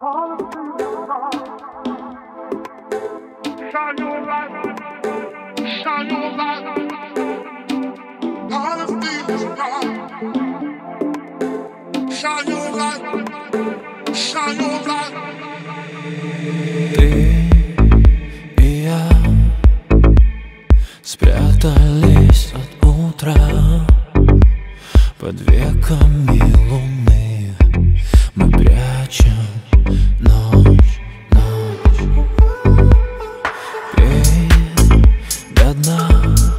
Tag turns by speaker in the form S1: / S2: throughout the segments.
S1: Shine your light, shine your light. All of these bright. Shine your light, shine your light.
S2: Ты и я спрятались от утра под веками луны. Мы прячем ночь, ночь. Пей до дна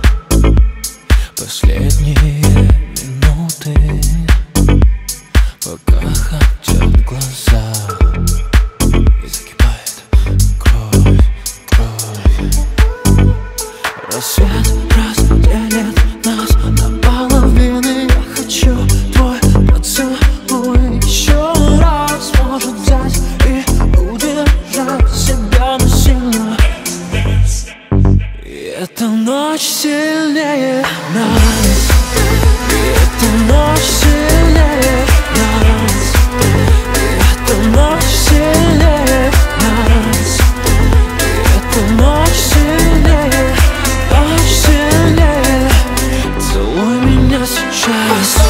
S2: последние минуты, пока хотят глаза и закипает кровь, кровь. Рассвет разделит нас на половины. Я хочу твой поцелуй еще раз. Может взять и удержать себя насильно. И эта ночь сильнее нас. И эта ночь сильнее нас. И эта ночь сильнее нас. И эта ночь сильнее, ночь сильнее. Целуй меня сейчас.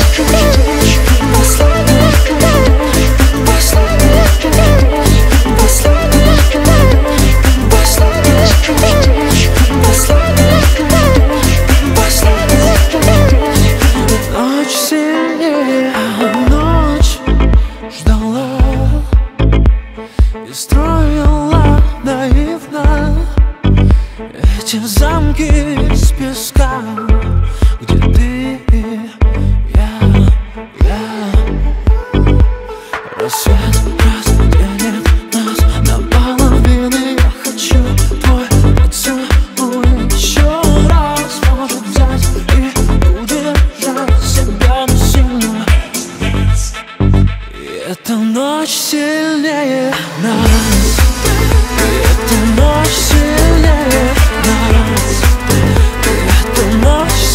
S2: Ночь сильнее, ночь ждала и строила наивно эти замки из песка, где ты и я. Рассвет разделит нас на половины. Я хочу твой поцелуй еще раз. Может взять и удержать себя насильно. И эта ночь сильнее нас. И эта ночь сильнее нас. И эта ночь